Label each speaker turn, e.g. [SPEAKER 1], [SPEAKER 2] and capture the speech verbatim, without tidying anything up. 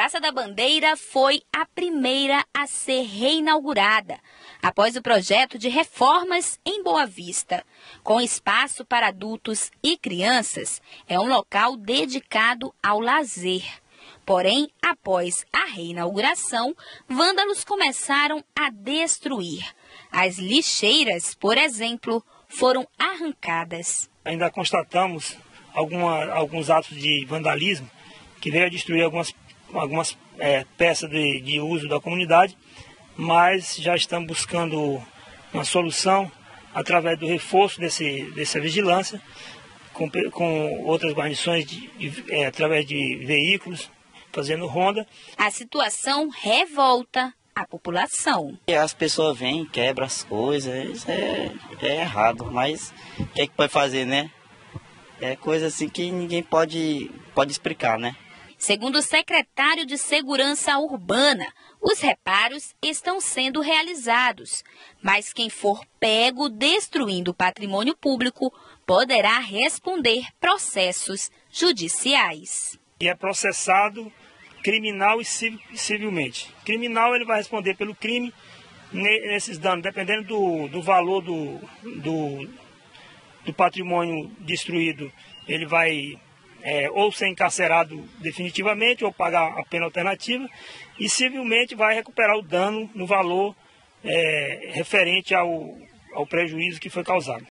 [SPEAKER 1] Praça da Bandeira foi a primeira a ser reinaugurada, após o projeto de reformas em Boa Vista. Com espaço para adultos e crianças, é um local dedicado ao lazer. Porém, após a reinauguração, vândalos começaram a destruir. As lixeiras, por exemplo, foram arrancadas.
[SPEAKER 2] Ainda constatamos alguma, alguns atos de vandalismo que veio a destruir algumas, algumas é, peças de, de uso da comunidade, mas já estamos buscando uma solução através do reforço desse, dessa vigilância, com, com outras guarnições de, de, é, através de veículos, fazendo ronda.
[SPEAKER 1] A situação revolta a população.
[SPEAKER 3] As pessoas vêm, quebram as coisas, isso é, é errado, mas o que é que pode fazer, né? É coisa assim que ninguém pode, pode explicar, né?
[SPEAKER 1] Segundo o secretário de Segurança Urbana, os reparos estão sendo realizados, mas quem for pego destruindo o patrimônio público poderá responder processos judiciais.
[SPEAKER 2] E é processado criminal e civilmente. Criminal, ele vai responder pelo crime nesses danos, dependendo do, do valor do, do, do patrimônio destruído, ele vai é, ou ser encarcerado definitivamente ou pagar a pena alternativa, e civilmente vai recuperar o dano no valor é, referente ao, ao prejuízo que foi causado.